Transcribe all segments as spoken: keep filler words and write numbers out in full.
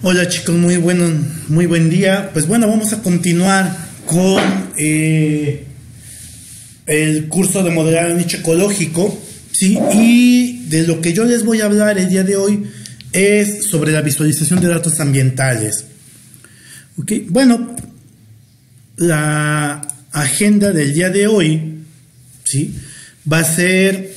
Hola chicos, muy bueno, muy buen día. Pues bueno, vamos a continuar con eh, el curso de modelado de nicho ecológico, ¿sí? Y de lo que yo les voy a hablar el día de hoy es sobre la visualización de datos ambientales. ¿Ok? Bueno, la agenda del día de hoy, ¿sí?, va a ser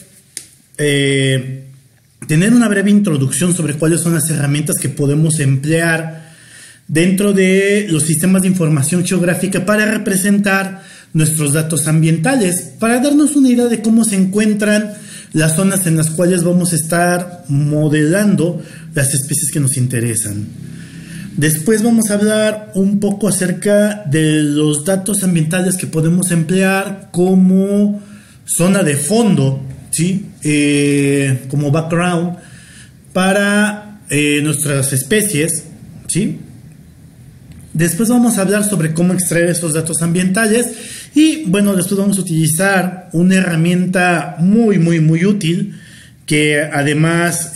eh, tener una breve introducción sobre cuáles son las herramientas que podemos emplear dentro de los sistemas de información geográfica para representar nuestros datos ambientales, para darnos una idea de cómo se encuentran las zonas en las cuales vamos a estar modelando las especies que nos interesan. Después vamos a hablar un poco acerca de los datos ambientales que podemos emplear como zona de fondo, ¿sí? Eh, como background para eh, nuestras especies, ¿sí? Después vamos a hablar sobre cómo extraer esos datos ambientales y bueno, después vamos a utilizar una herramienta muy muy muy útil que además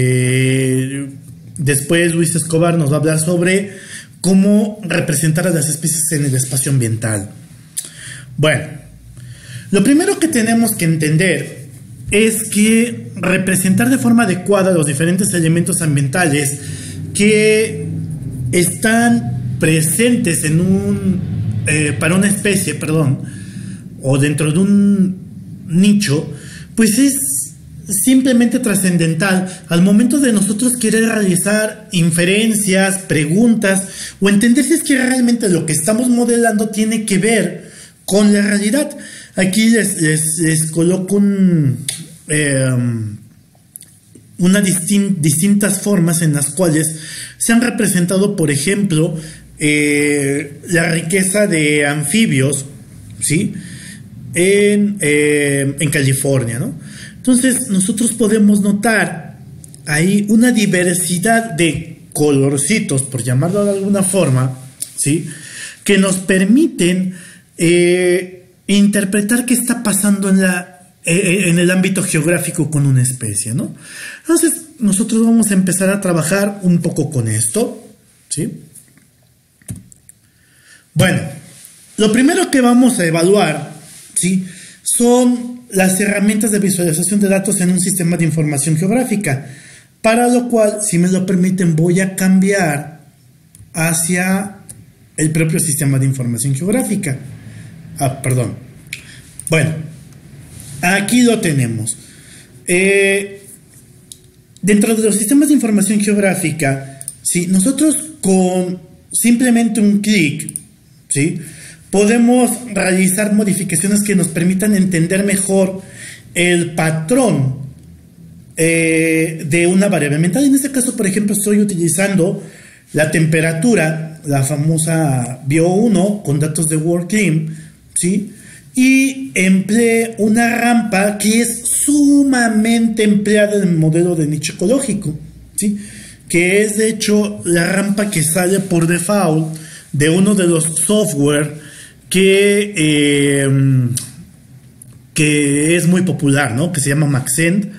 eh, después Luis Escobar nos va a hablar sobre cómo representar a las especies en el espacio ambiental. Bueno, lo primero que tenemos que entender es que representar de forma adecuada los diferentes elementos ambientales que están presentes en un eh, para una especie, perdón, o dentro de un nicho, pues es simplemente trascendental al momento de nosotros querer realizar inferencias, preguntas o entender si es que realmente lo que estamos modelando tiene que ver con la realidad. Aquí les, les, les coloco un, eh, unas distin, distintas formas en las cuales se han representado, por ejemplo, eh, la riqueza de anfibios, ¿sí?, en, eh, en California, ¿no? Entonces nosotros podemos notar ahí una diversidad de colorcitos, por llamarlo de alguna forma, ¿sí?, que nos permiten eh, interpretar qué está pasando en, la, eh, en el ámbito geográfico con una especie, ¿no? Entonces nosotros vamos a empezar a trabajar un poco con esto, ¿sí? Bueno, lo primero que vamos a evaluar, ¿sí?, son las herramientas de visualización de datos en un sistema de información geográfica, para lo cual, si me lo permiten, voy a cambiar hacia el propio sistema de información geográfica. Ah, perdón. Bueno, aquí lo tenemos. Eh, dentro de los sistemas de información geográfica, ¿sí?, nosotros con simplemente un clic, ¿sí?, podemos realizar modificaciones que nos permitan entender mejor el patrón eh, de una variable ambiental. En este caso, por ejemplo, estoy utilizando la temperatura, la famosa Bio uno con datos de WorldClim, ¿sí?, y empleé una rampa que es sumamente empleada en el modelo de nicho ecológico, ¿sí?, que es de hecho la rampa que sale por default de uno de los software que, eh, que es muy popular, ¿no?, que se llama Maxent,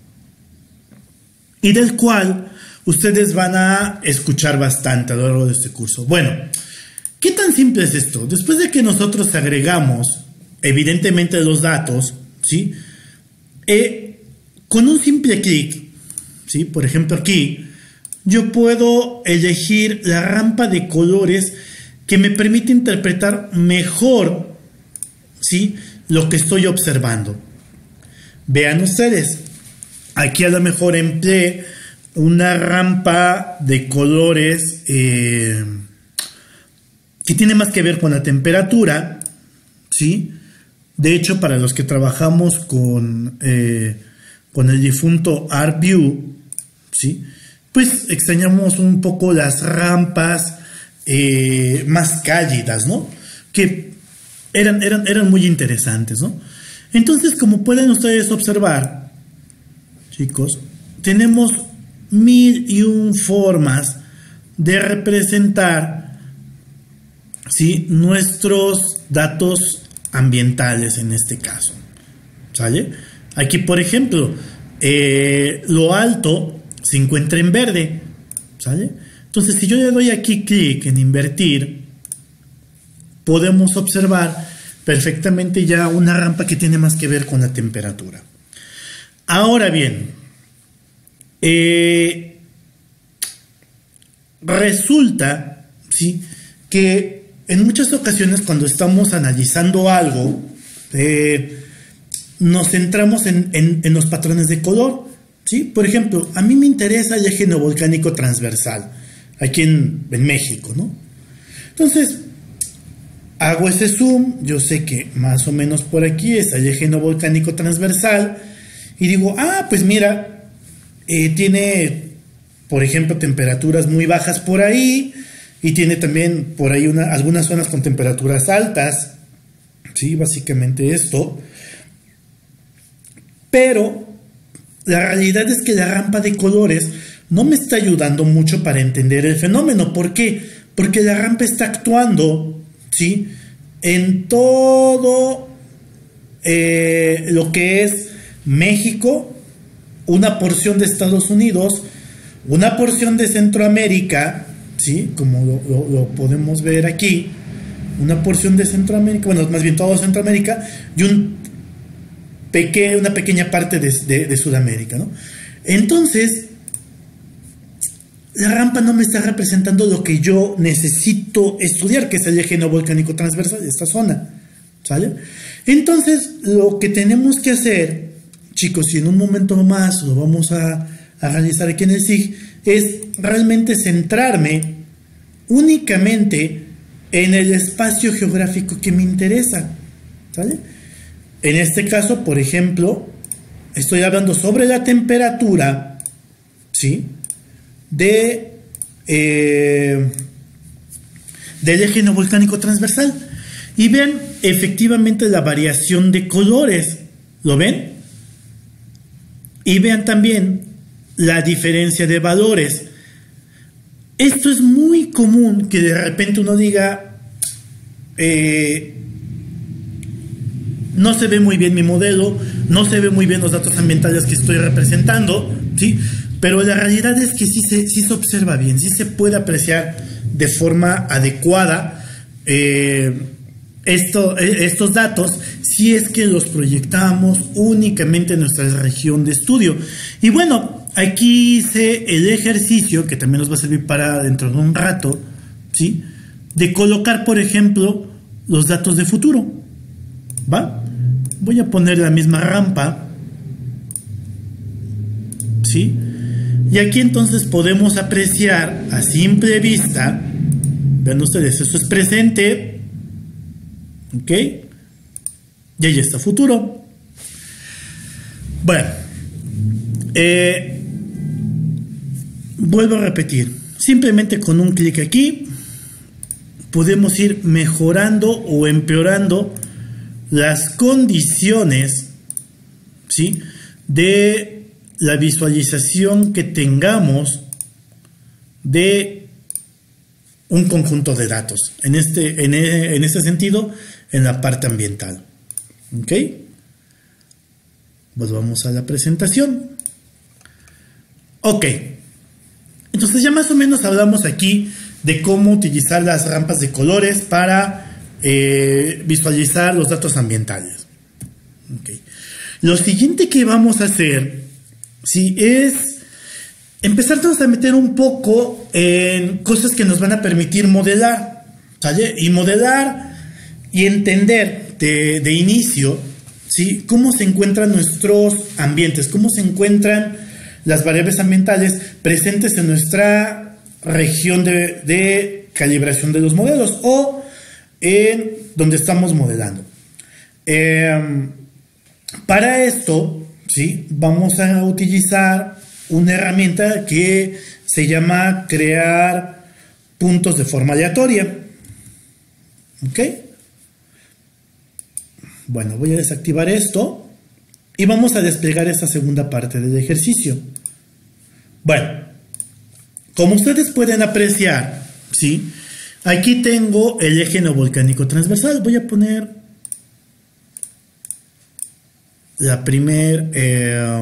y del cual ustedes van a escuchar bastante a lo largo de este curso. Bueno, ¿qué tan simple es esto? Después de que nosotros agregamos evidentemente los datos, ¿sí?, eh, con un simple clic, ¿sí?, por ejemplo aquí, yo puedo elegir la rampa de colores que me permite interpretar mejor, ¿sí?, lo que estoy observando. Vean ustedes, aquí a lo mejor empleé una rampa de colores eh, que tiene más que ver con la temperatura, ¿sí? De hecho, para los que trabajamos con, eh, con el difunto ArcView, ¿sí?, pues extrañamos un poco las rampas eh, más cálidas, ¿no?, que eran, eran, eran muy interesantes, ¿no? Entonces, como pueden ustedes observar, chicos, tenemos mil y un formas de representar, ¿sí?, nuestros datos ambientales en este caso, ¿sale? Aquí, por ejemplo, eh, lo alto se encuentra en verde, ¿sale? Entonces, si yo le doy aquí clic en invertir, podemos observar perfectamente ya una rampa que tiene más que ver con la temperatura. Ahora bien, eh, resulta, ¿sí?, que en muchas ocasiones cuando estamos analizando algo, eh, nos centramos en, en, en los patrones de color, ¿sí? Por ejemplo, a mí me interesa el eje neovolcánico transversal, aquí en, en México, ¿no? Entonces, hago ese zoom, yo sé que más o menos por aquí es el eje neovolcánico transversal, y digo, ah, pues mira, eh, tiene, por ejemplo, temperaturas muy bajas por ahí, y tiene también por ahí una, algunas zonas con temperaturas altas, sí, básicamente esto. Pero la realidad es que la rampa de colores no me está ayudando mucho para entender el fenómeno. ¿Por qué? Porque la rampa está actuando, ¿sí?, en todo eh, lo que es México, una porción de Estados Unidos, una porción de Centroamérica, ¿sí?, como lo, lo, lo podemos ver aquí, una porción de Centroamérica, bueno, más bien todo Centroamérica, y un peque, una pequeña parte de, de, de Sudamérica, ¿no? Entonces, la rampa no me está representando lo que yo necesito estudiar, que es el eje neovolcánico transversal de esta zona, ¿sale? Entonces, lo que tenemos que hacer, chicos, y en un momento más lo vamos a, a realizar aquí en el S I G, es realmente centrarme únicamente en el espacio geográfico que me interesa, ¿sale? En este caso, por ejemplo, estoy hablando sobre la temperatura, ¿sí?, de eh, del eje neovolcánico transversal. Y vean efectivamente la variación de colores, ¿lo ven? Y vean también la diferencia de valores. Esto es muy común que de repente uno diga, eh, no se ve muy bien mi modelo, no se ve muy bien los datos ambientales que estoy representando, ¿sí? Pero la realidad es que sí se, sí se observa bien, sí se puede apreciar de forma adecuada eh, esto, estos datos, si es que los proyectamos únicamente en nuestra región de estudio. Y bueno, aquí hice el ejercicio, que también nos va a servir para dentro de un rato, ¿sí?, de colocar, por ejemplo, los datos de futuro, ¿va? Voy a poner la misma rampa, ¿sí? Y aquí entonces podemos apreciar a simple vista, vean ustedes, eso es presente, ¿ok? Y ahí está futuro. Bueno, eh, vuelvo a repetir, simplemente con un clic aquí podemos ir mejorando o empeorando las condiciones, ¿sí?, de la visualización que tengamos de un conjunto de datos, en este, en, en este sentido, en la parte ambiental. ¿Ok? Pues vamos a la presentación. Ok. Entonces ya más o menos hablamos aquí de cómo utilizar las rampas de colores para eh, visualizar los datos ambientales. Ok. Lo siguiente que vamos a hacer, sí, es empezarnos a meter un poco en cosas que nos van a permitir modelar, ¿sale? Y modelar y entender de, de inicio, ¿sí?, cómo se encuentran nuestros ambientes, cómo se encuentran las variables ambientales presentes en nuestra región de, de calibración de los modelos o en donde estamos modelando. Eh, para esto, ¿sí?, vamos a utilizar una herramienta que se llama crear puntos de forma aleatoria. ¿Ok? Bueno, voy a desactivar esto y vamos a desplegar esta segunda parte del ejercicio. Bueno, como ustedes pueden apreciar, ¿sí?, aquí tengo el eje neovolcánico transversal. Voy a poner la primer eh,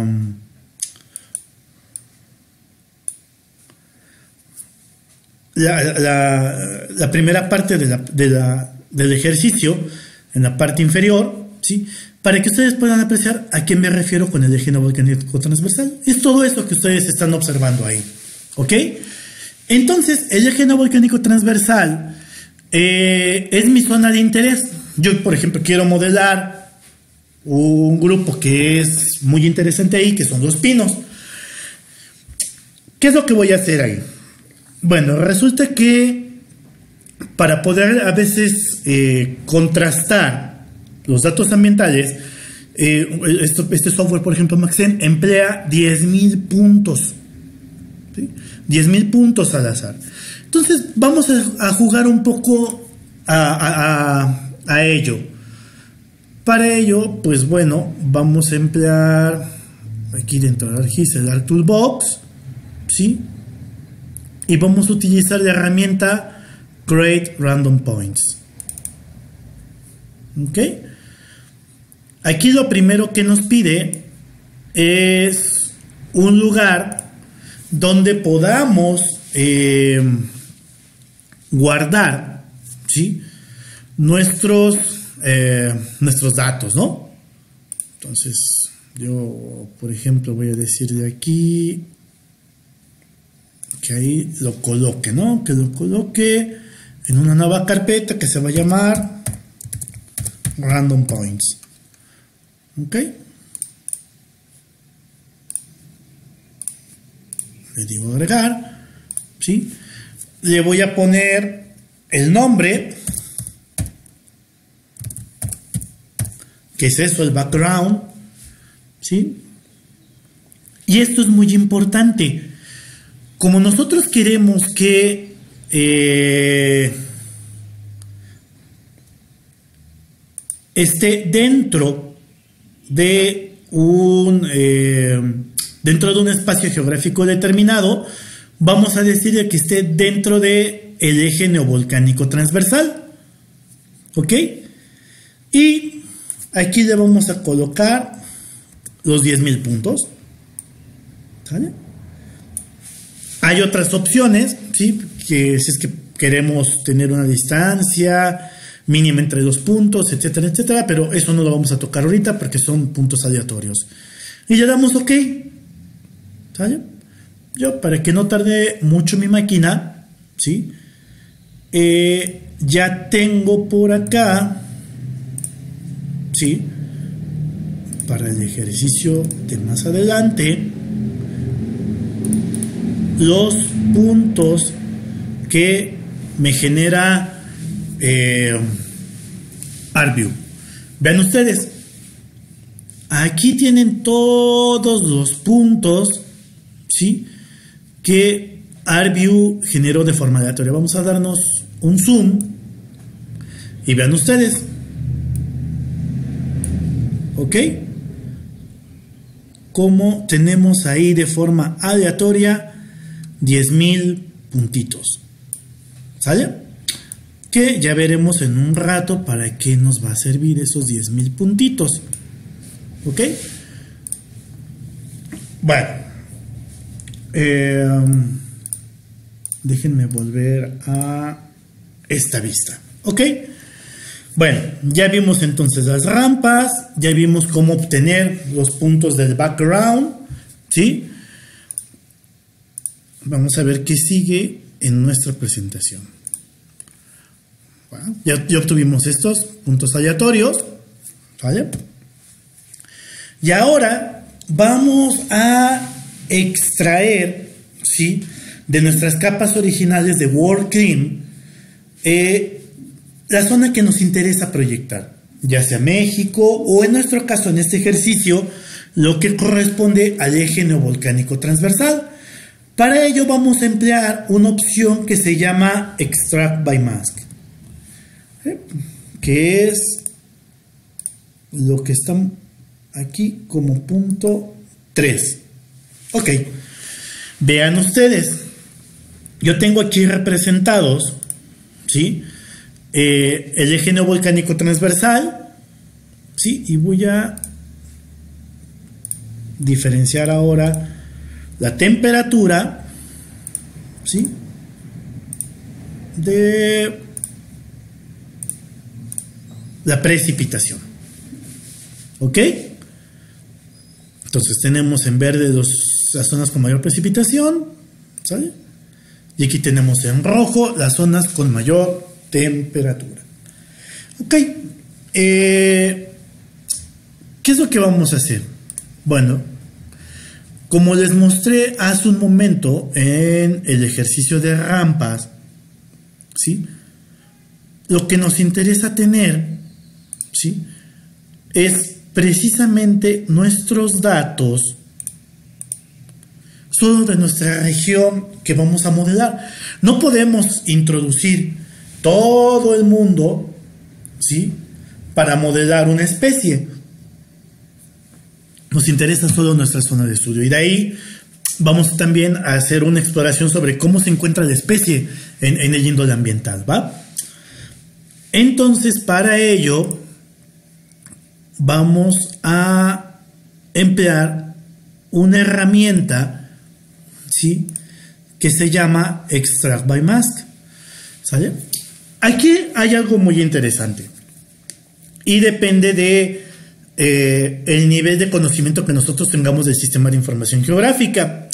la, la, la primera parte de la, de la, del ejercicio, en la parte inferior, ¿sí? Para que ustedes puedan apreciar a qué me refiero con el eje neovolcánico transversal. Es todo esto que ustedes están observando ahí, ¿ok? Entonces, el eje neovolcánico transversal eh, es mi zona de interés. Yo, por ejemplo, quiero modelar un grupo que es muy interesante ahí, que son los pinos. ¿Qué es lo que voy a hacer ahí? Bueno, resulta que para poder a veces eh, contrastar los datos ambientales, eh, esto, este software, por ejemplo, Maxen, emplea diez mil puntos. ¿Sí? diez mil puntos al azar. Entonces, vamos a, a jugar un poco a, a, a, a ello. Para ello, pues bueno, vamos a emplear aquí dentro de ArcGIS el Arc Toolbox, ¿sí? Y vamos a utilizar la herramienta Create Random Points. ¿Ok? Aquí lo primero que nos pide es un lugar donde podamos eh, guardar, ¿sí? nuestros, eh, nuestros datos, ¿no? Entonces, yo, por ejemplo, voy a decirle aquí que ahí lo coloque, ¿no? Que lo coloque en una nueva carpeta que se va a llamar Random Points. ¿Ok? Le digo agregar, ¿sí? Le voy a poner el nombre, que es eso, el background, ¿sí? Y esto es muy importante. Como nosotros queremos que eh, esté dentro de un eh, dentro de un espacio geográfico determinado, vamos a decirle que esté dentro de el eje neovolcánico transversal, ¿ok? Y aquí le vamos a colocar los diez mil puntos, ¿sale? Hay otras opciones, ¿sí? Que si es que queremos tener una distancia mínima entre dos puntos, etcétera, etcétera, pero eso no lo vamos a tocar ahorita porque son puntos aleatorios. Y le damos OK, ¿sale? Yo, para que no tarde mucho mi máquina, ¿sí? Eh, ya tengo por acá, ¿sí? Para el ejercicio de más adelante, los puntos que me genera eh, ArcView. Vean ustedes, aquí tienen todos los puntos, ¿sí? que ArcView generó de forma aleatoria. Vamos a darnos un zoom y vean ustedes, ¿ok? Como tenemos ahí de forma aleatoria diez mil puntitos, ¿sale? Que ya veremos en un rato para qué nos va a servir esos diez mil puntitos, ¿ok? Bueno, eh, déjenme volver a esta vista, ¿ok? Bueno, ya vimos entonces las rampas, ya vimos cómo obtener los puntos del background, ¿sí? Vamos a ver qué sigue en nuestra presentación. Bueno, ya, ya obtuvimos estos puntos aleatorios, ¿vale? Y ahora vamos a extraer, ¿sí? de nuestras capas originales de WorldClim eh, la zona que nos interesa proyectar, ya sea México o en nuestro caso, en este ejercicio, lo que corresponde al eje neovolcánico transversal. Para ello vamos a emplear una opción que se llama Extract by Mask, ¿eh? que es lo que está aquí como punto tres. Ok, vean ustedes, yo tengo aquí representados, ¿sí? Eh, el eje neovolcánico transversal, ¿sí? Y voy a diferenciar ahora la temperatura, ¿sí? de la precipitación. ¿Ok? Entonces tenemos en verde los, las zonas con mayor precipitación, ¿sale? Y aquí tenemos en rojo las zonas con mayor temperatura. Ok. Eh, ¿Qué es lo que vamos a hacer? Bueno, como les mostré hace un momento en el ejercicio de rampas, ¿sí? Lo que nos interesa tener, ¿sí?, es precisamente nuestros datos solo de nuestra región que vamos a modelar. No podemos introducir todo el mundo, ¿sí?, para modelar una especie. Nos interesa solo nuestra zona de estudio. Y de ahí vamos también a hacer una exploración sobre cómo se encuentra la especie en, en el índole ambiental, ¿va? Entonces, para ello, vamos a emplear una herramienta, ¿sí?, que se llama Extract by Mask, ¿sale? Aquí hay algo muy interesante y depende de eh, el nivel de conocimiento que nosotros tengamos del sistema de información geográfica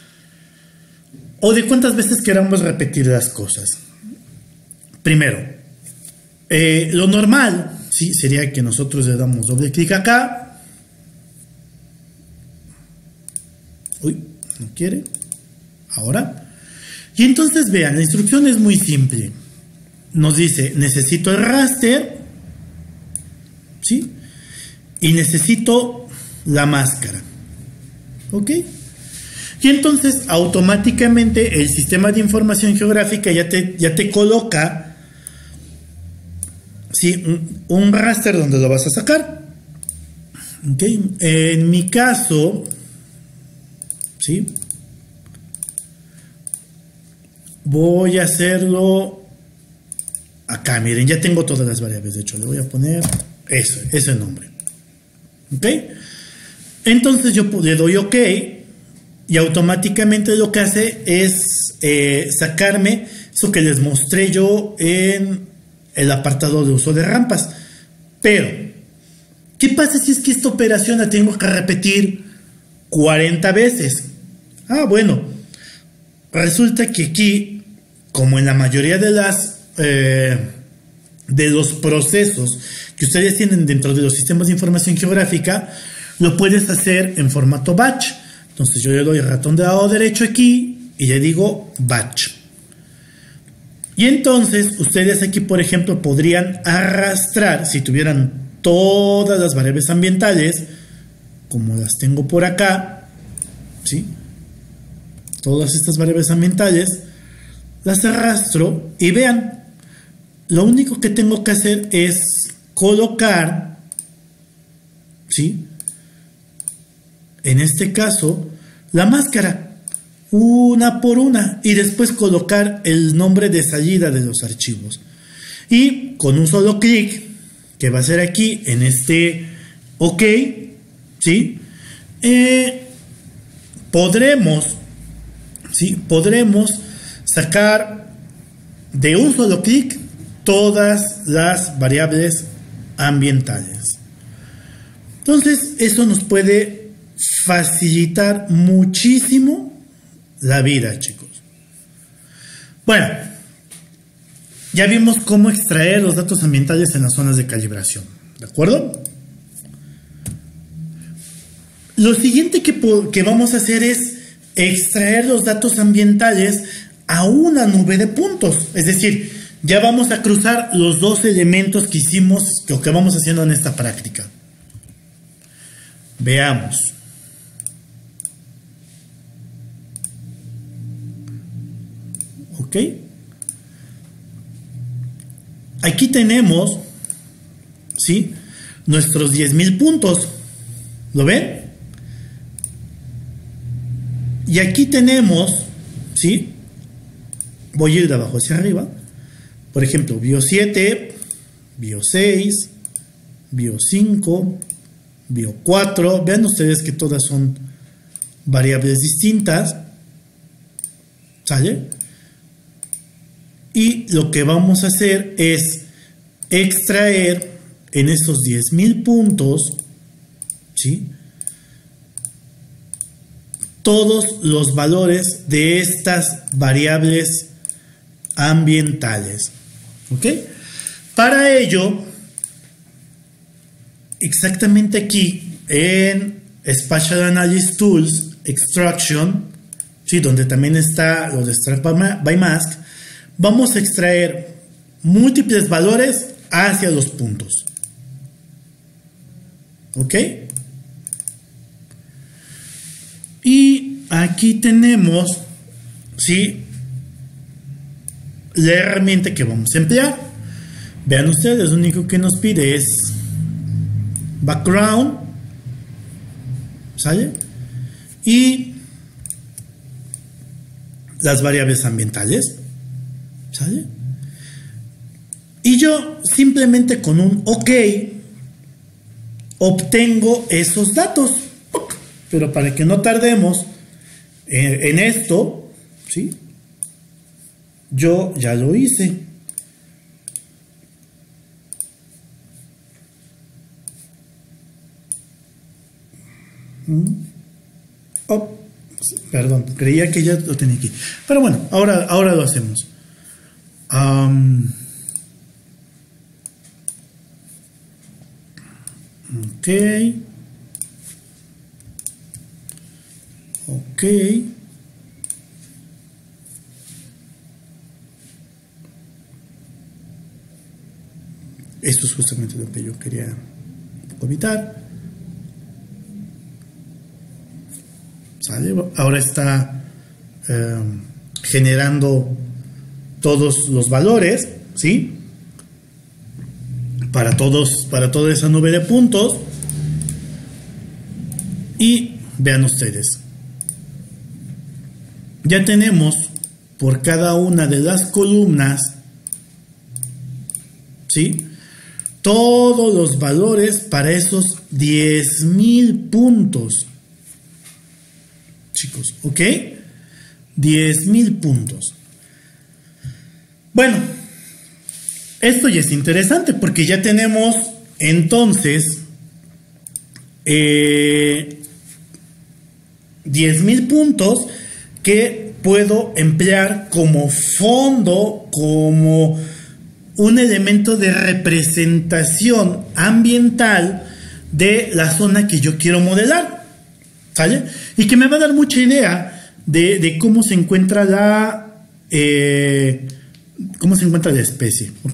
o de cuántas veces queramos repetir las cosas. Primero, eh, lo normal, sí, sería que nosotros le damos doble clic acá. Uy, no quiere. Ahora. Y entonces vean, la instrucción es muy simple. Nos dice, necesito el raster, ¿sí?, y necesito la máscara. ¿Ok? Y entonces automáticamente el sistema de información geográfica ya te, ya te coloca, ¿sí?, un, un raster donde lo vas a sacar. ¿Ok? En mi caso, ¿sí?, voy a hacerlo acá. Miren, ya tengo todas las variables. De hecho, le voy a poner eso, ese nombre. ¿Ok? Entonces yo le doy OK y automáticamente lo que hace es eh, sacarme eso que les mostré yo en el apartado de uso de rampas. Pero, ¿qué pasa si es que esta operación la tengo que repetir cuarenta veces? Ah, bueno, resulta que aquí, como en la mayoría de las eh, de los procesos que ustedes tienen dentro de los sistemas de información geográfica, lo puedes hacer en formato batch. Entonces yo le doy el ratón de lado derecho aquí y le digo batch. Y entonces ustedes aquí, por ejemplo, podrían arrastrar, si tuvieran todas las variables ambientales, como las tengo por acá, ¿sí?, todas estas variables ambientales, las arrastro y vean, lo único que tengo que hacer es colocar, ¿sí?, en este caso, la máscara, una por una, y después colocar el nombre de salida de los archivos. Y con un solo clic, que va a ser aquí, en este OK, ¿sí?, eh, podremos, ¿sí?, podremos sacar de un solo clic todas las variables ambientales. Entonces, eso nos puede facilitar muchísimo la vida, chicos. Bueno, ya vimos cómo extraer los datos ambientales en las zonas de calibración, ¿de acuerdo? Lo siguiente que, que vamos a hacer es extraer los datos ambientales a una nube de puntos. Es decir, ya vamos a cruzar los dos elementos que hicimos, lo que vamos haciendo en esta práctica. Veamos. ¿Ok? Aquí tenemos, ¿sí?, nuestros diez mil puntos. ¿Lo ven? Y aquí tenemos, ¿sí?, voy a ir de abajo hacia arriba. Por ejemplo, bio siete, bio seis, bio cinco, bio cuatro. Vean ustedes que todas son variables distintas. ¿Sale? Y lo que vamos a hacer es extraer en estos diez mil puntos, ¿sí?, todos los valores de estas variables ambientales. ¿Ok? Para ello, exactamente aquí en Spatial Analysis Tools, Extraction, ¿sí?, donde también está lo de Extract by Mask, vamos a extraer múltiples valores hacia los puntos. ¿Ok? Y aquí tenemos, ¿sí?, la herramienta que vamos a emplear. Vean ustedes, lo único que nos pide es background, ¿sale? Y las variables ambientales, ¿sale? Y yo simplemente con un OK obtengo esos datos. Pero para que no tardemos en, en esto, ¿sí?, yo ya lo hice. Oh, perdón, creía que ya lo tenía aquí. Pero bueno, ahora, ahora lo hacemos. Um, ok. Ok. Esto es justamente lo que yo quería un poco evitar. ¿Sale? Ahora está eh, generando todos los valores, ¿sí?, para todos, para toda esa nube de puntos. Y vean ustedes, ya tenemos por cada una de las columnas, ¿sí?, todos los valores para esos diez mil puntos, chicos. ¿Ok? diez mil puntos. Bueno, esto ya es interesante porque ya tenemos entonces eh, diez mil puntos que puedo emplear como fondo, como un elemento de representación ambiental de la zona que yo quiero modelar, ¿sale? Y que me va a dar mucha idea de, de cómo se encuentra la eh, cómo se encuentra la especie, ¿ok?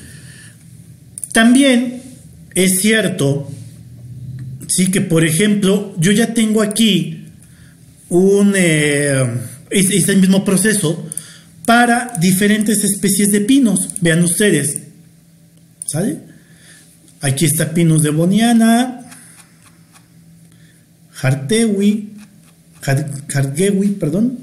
También es cierto, sí, que por ejemplo yo ya tengo aquí un eh, es el mismo proceso para diferentes especies de pinos. Vean ustedes, ¿sale? Aquí está Pinus devoniana, Hartewi, Hargewi, perdón,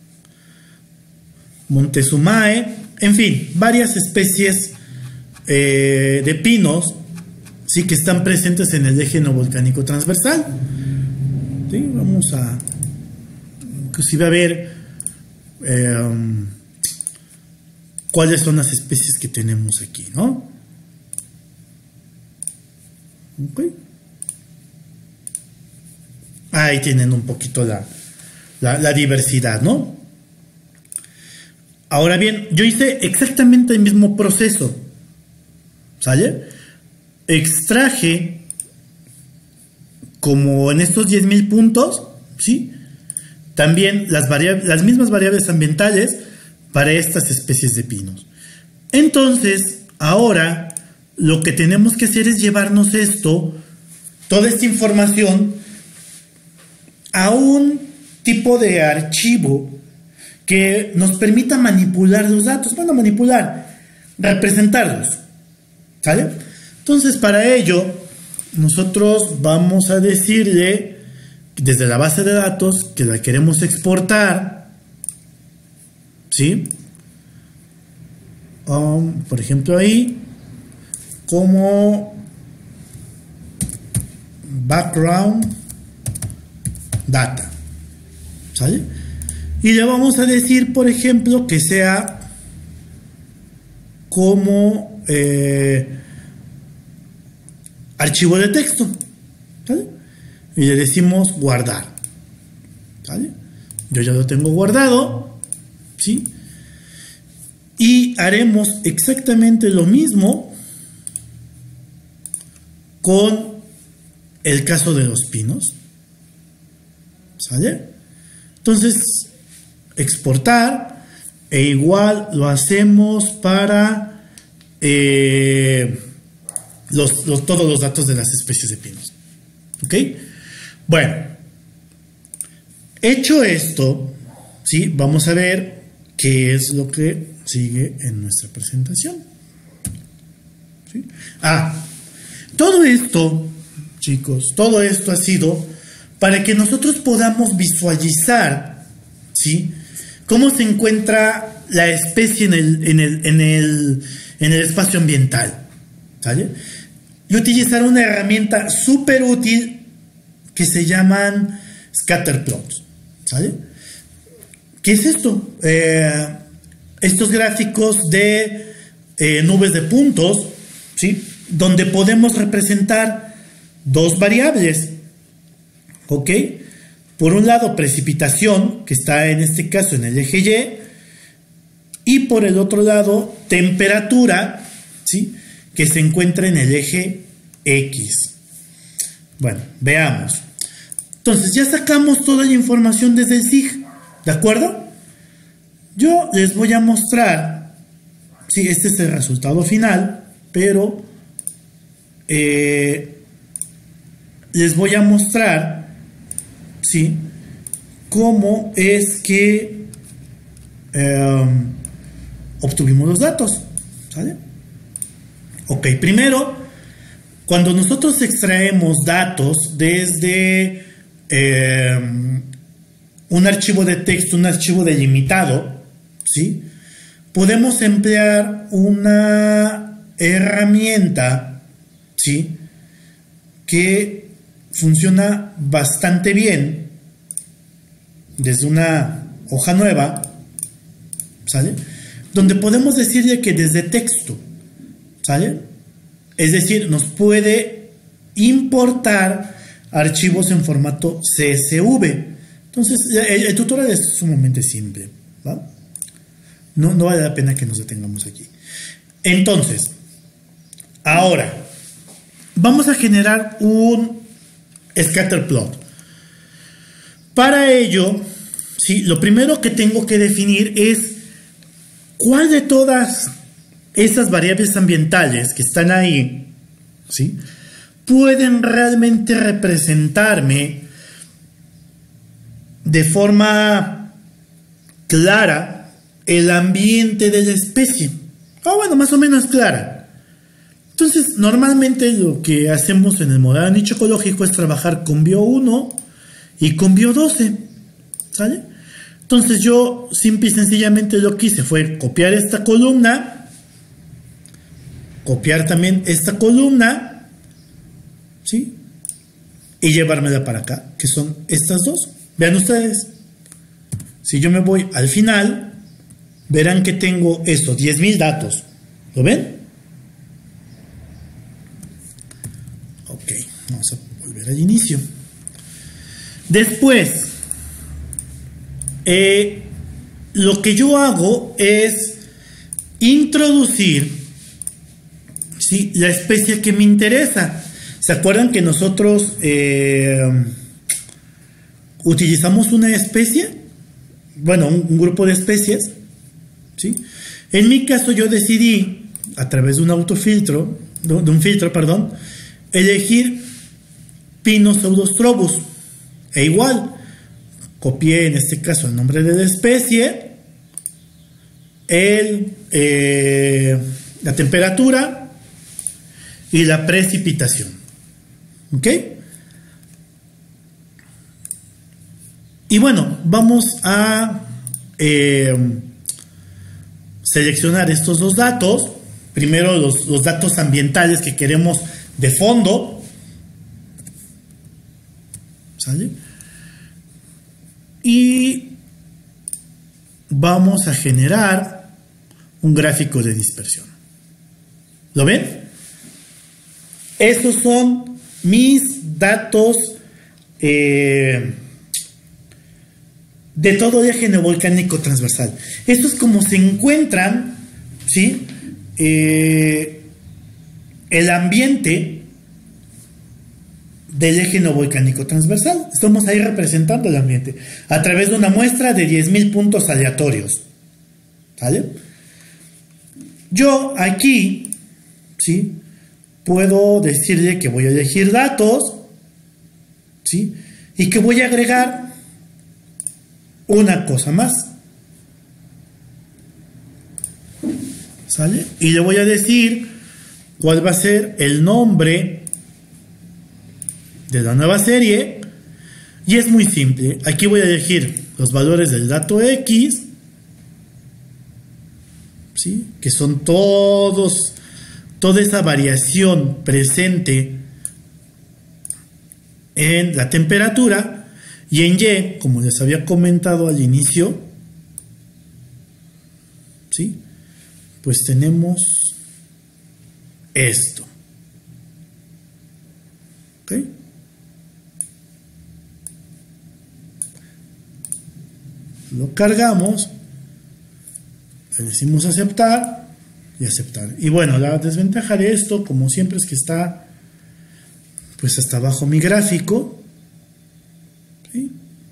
Montezumae, en fin, varias especies eh, de pinos, sí, que están presentes en el eje no volcánico transversal. ¿Sí? Vamos a, inclusive a ver eh, cuáles son las especies que tenemos aquí, ¿no? Okay. Ahí tienen un poquito la, la, la diversidad, ¿no? Ahora bien, yo hice exactamente el mismo proceso, ¿sale? Extraje, como en estos diez mil puntos, ¿sí?, también las, variables, las mismas variables ambientales para estas especies de pinos. Entonces, ahora lo que tenemos que hacer es llevarnos esto, toda esta información, a un tipo de archivo que nos permita manipular los datos. Bueno, manipular, representarlos, ¿sale? Entonces, para ello, nosotros vamos a decirle desde la base de datos que la queremos exportar, ¿sí? Um, por ejemplo, ahí, como background data, ¿sale? Y le vamos a decir, por ejemplo, que sea como eh, archivo de texto, ¿sale? Y le decimos guardar, ¿sale? Yo ya lo tengo guardado, ¿sí? Y haremos exactamente lo mismo con el caso de los pinos, ¿sale? Entonces, exportar, e igual lo hacemos para eh, los, los, todos los datos de las especies de pinos, ¿ok? Bueno, hecho esto, ¿sí? Vamos a ver qué es lo que sigue en nuestra presentación, ¿sí? Ah, todo esto, chicos, todo esto ha sido para que nosotros podamos visualizar, ¿sí?, cómo se encuentra la especie en el, en el, en el, en el espacio ambiental, ¿sale? Y utilizar una herramienta súper útil que se llaman scatterplots, ¿sale? ¿Qué es esto? Eh, estos gráficos de eh, nubes de puntos, ¿sí?, donde podemos representar dos variables, ¿ok? Por un lado, precipitación, que está en este caso en el eje Y, y por el otro lado, temperatura, ¿sí?, que se encuentra en el eje X. Bueno, veamos. Entonces, ya sacamos toda la información desde el S I G, ¿de acuerdo? Yo les voy a mostrar, sí, este es el resultado final, pero eh, les voy a mostrar, sí, cómo es que eh, obtuvimos los datos, ¿sale? Ok, primero, cuando nosotros extraemos datos desde eh, un archivo de texto, un archivo delimitado, ¿sí?, podemos emplear una herramienta, ¿sí?, que funciona bastante bien desde una hoja nueva, ¿sale?, donde podemos decirle que desde texto, ¿sale?, es decir, nos puede importar archivos en formato C S V. Entonces, el, el tutorial es sumamente simple, ¿va? No, no vale la pena que nos detengamos aquí. Entonces, ahora vamos a generar un scatterplot. Para ello, sí, lo primero que tengo que definir es cuál de todas esas variables ambientales que están ahí, ¿sí?, pueden realmente representarme de forma clara el ambiente de la especie. Ah, bueno, más o menos clara. Entonces, normalmente lo que hacemos en el modelo de nicho ecológico es trabajar con bio uno y con bio doce, ¿sale? Entonces yo simple y sencillamente lo que hice fue copiar esta columna, copiar también esta columna, ¿sí?, y llevármela para acá, que son estas dos. Vean ustedes, si yo me voy al final, verán que tengo esto, diez mil datos. ¿Lo ven? Ok, vamos a volver al inicio. Después, eh, lo que yo hago es introducir, ¿sí?, la especie que me interesa. ¿Se acuerdan que nosotros eh, utilizamos una especie? Bueno, un, un grupo de especies, ¿sí? En mi caso yo decidí, a través de un autofiltro, de, de un filtro, perdón, elegir Pinus pseudostrobus. E igual, copié en este caso el nombre de la especie, el, eh, la temperatura y la precipitación. ¿Ok? Y bueno, vamos a eh, seleccionar estos dos datos. Primero los, los datos ambientales que queremos de fondo, ¿sale? Y vamos a generar un gráfico de dispersión. ¿Lo ven? Esos son mis datos eh, de todo el eje neovolcánico transversal. Esto es como se encuentran, ¿sí? Eh, el ambiente del eje neovolcánico transversal. Estamos ahí representando el ambiente a través de una muestra de diez mil puntos aleatorios. ¿Sale? Yo aquí, ¿sí?, puedo decirle que voy a elegir datos, ¿sí?, y que voy a agregar una cosa más. ¿Sale? Y le voy a decir cuál va a ser el nombre de la nueva serie. Y es muy simple. Aquí voy a elegir los valores del dato X, ¿sí?, que son todos, toda esa variación presente en la temperatura. Y en Y, como les había comentado al inicio, ¿sí?, pues tenemos esto. ¿Ok? Lo cargamos, le decimos aceptar y aceptar. Y bueno, la desventaja de esto, como siempre, es que está pues hasta abajo mi gráfico, ¿sí?,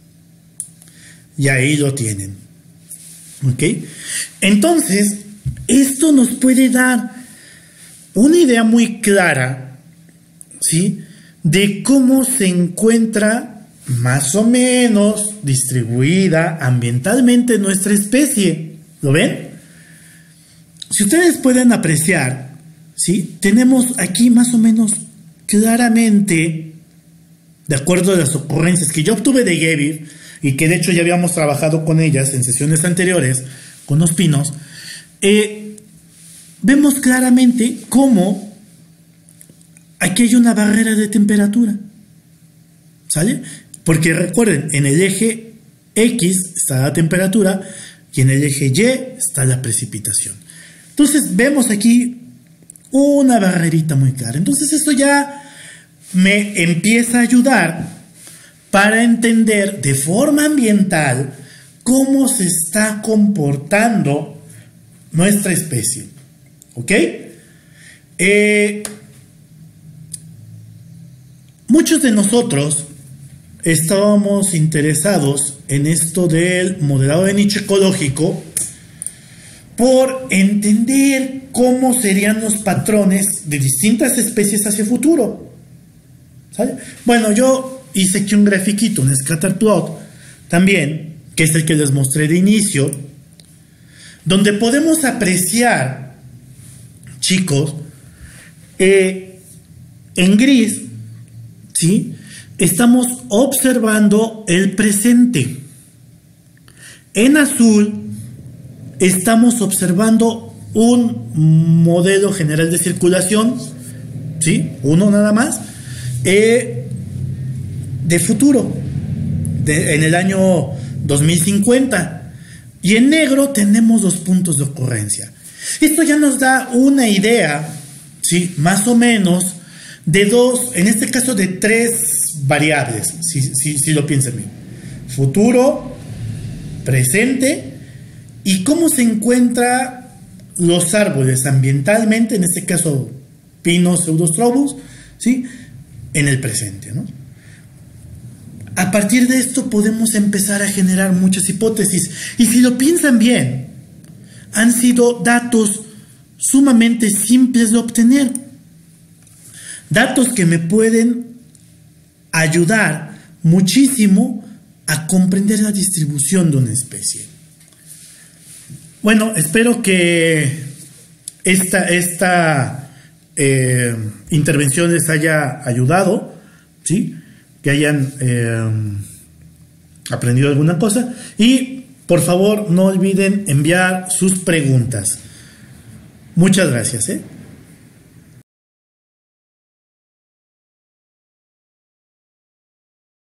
y ahí lo tienen. ¿Ok? Entonces, esto nos puede dar una idea muy clara, ¿sí?, de cómo se encuentra más o menos distribuida ambientalmente nuestra especie. ¿Lo ven? Si ustedes pueden apreciar, ¿sí?, tenemos aquí más o menos claramente, de acuerdo a las ocurrencias que yo obtuve de Gebir, y que de hecho ya habíamos trabajado con ellas en sesiones anteriores, con los pinos, eh, vemos claramente cómo aquí hay una barrera de temperatura. ¿Sale? Porque recuerden, en el eje X está la temperatura y en el eje Y está la precipitación. Entonces vemos aquí una barrerita muy clara. Entonces esto ya me empieza a ayudar para entender de forma ambiental cómo se está comportando nuestra especie. ¿Ok? Eh, muchos de nosotros estábamos interesados en esto del modelado de nicho ecológico por entender cómo serían los patrones de distintas especies hacia el futuro. ¿Sale? Bueno, yo hice aquí un grafiquito, un scatter plot también, que es el que les mostré de inicio, donde podemos apreciar, chicos, eh, en gris, ¿sí?, estamos observando el presente. En azul estamos observando un modelo general de circulación, ¿sí?, uno nada más, eh, de futuro, de, en el año dos mil cincuenta. Y en negro tenemos los puntos de ocurrencia. Esto ya nos da una idea, ¿sí?, más o menos, de dos, en este caso de tres variables, si, si, si lo piensan bien: futuro, presente, y cómo se encuentran los árboles ambientalmente, en este caso pinos, pseudostrobus, ¿sí?, en el presente, ¿no? A partir de esto podemos empezar a generar muchas hipótesis, y si lo piensan bien, han sido datos sumamente simples de obtener, datos que me pueden ayudar muchísimo a comprender la distribución de una especie. Bueno, espero que esta, esta eh, intervención les haya ayudado, ¿sí?, que hayan eh, aprendido alguna cosa, y por favor no olviden enviar sus preguntas. Muchas gracias, ¿eh?